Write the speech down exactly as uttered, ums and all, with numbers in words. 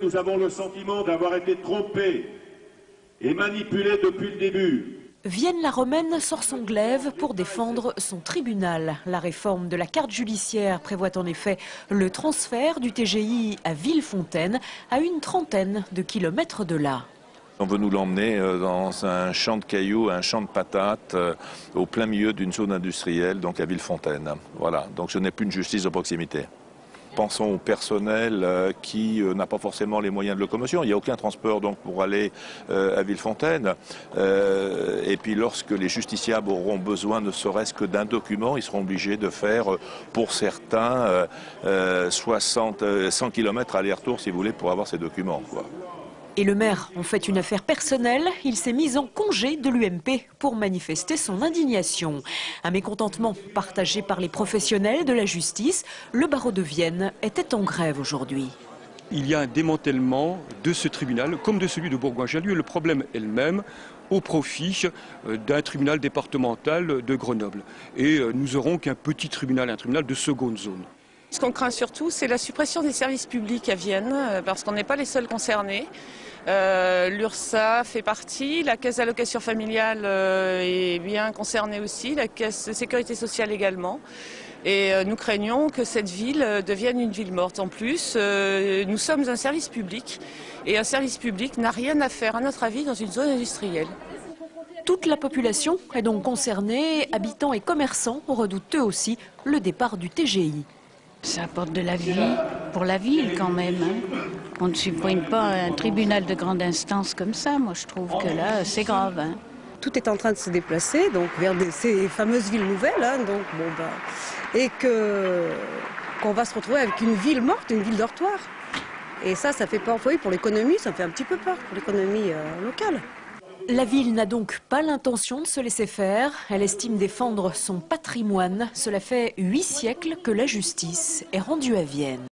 Nous avons le sentiment d'avoir été trompés et manipulés depuis le début. Vienne-la-Romaine sort son glaive pour défendre son tribunal. La réforme de la carte judiciaire prévoit en effet le transfert du T G I à Villefontaine, à une trentaine de kilomètres de là. On veut nous l'emmener dans un champ de cailloux, un champ de patates, au plein milieu d'une zone industrielle, donc à Villefontaine. Voilà, donc ce n'est plus une justice de proximité. Pensons au personnel qui n'a pas forcément les moyens de locomotion. Il n'y a aucun transport donc pour aller à Villefontaine. Et puis lorsque les justiciables auront besoin ne serait-ce que d'un document, ils seront obligés de faire pour certains soixante, cent kilomètres aller-retour si vous voulez pour avoir ces documents, quoi. Et le maire en fait une affaire personnelle. Il s'est mis en congé de l'U M P pour manifester son indignation. Un mécontentement partagé par les professionnels de la justice. Le barreau de Vienne était en grève aujourd'hui. Il y a un démantèlement de ce tribunal comme de celui de Bourgoin-Jallieu. Le problème est le même, au profit d'un tribunal départemental de Grenoble. Et nous aurons qu'un petit tribunal, un tribunal de seconde zone. Ce qu'on craint surtout, c'est la suppression des services publics à Vienne, parce qu'on n'est pas les seuls concernés. Euh, L'URSSAF fait partie, la caisse d'allocation familiale euh, est bien concernée aussi, la caisse de sécurité sociale également. Et euh, nous craignons que cette ville devienne une ville morte. En plus, euh, nous sommes un service public, et un service public n'a rien à faire, à notre avis, dans une zone industrielle. Toute la population est donc concernée, habitants et commerçants redoutent eux aussi le départ du T G I. Ça apporte de la vie pour la ville quand même. Hein. On ne supprime pas un tribunal de grande instance comme ça. Moi, je trouve que là, c'est grave. Hein. Tout est en train de se déplacer donc vers des, ces fameuses villes nouvelles. Hein, donc, bon, bah, et que qu'on va se retrouver avec une ville morte, une ville dortoir. Et ça, ça fait peur pour l'économie, ça fait un petit peu peur pour l'économie euh, locale. La ville n'a donc pas l'intention de se laisser faire. Elle estime défendre son patrimoine. Cela fait huit siècles que la justice est rendue à Vienne.